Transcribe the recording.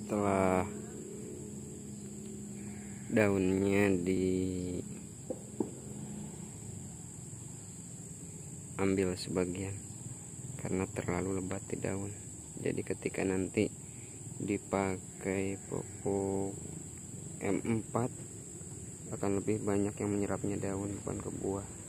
setelah daunnya diambil sebagian karena terlalu lebat di daun. Jadi ketika nanti dipakai pupuk M4 akan lebih banyak yang menyerapnya daun bukan ke buah.